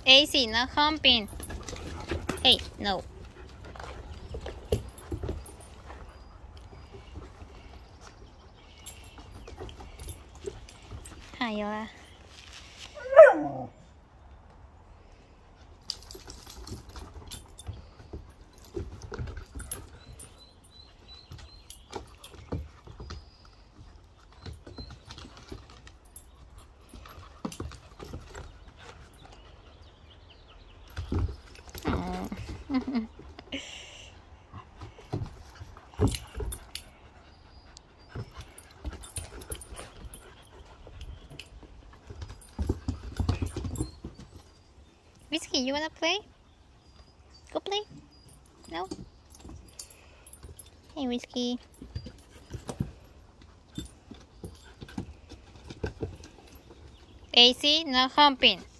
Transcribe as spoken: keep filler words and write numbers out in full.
A C, not humping. Hey, no. Hi, Yola. Whiskey, you wanna play? Go play? No? Hey, Whiskey. A C, not humping.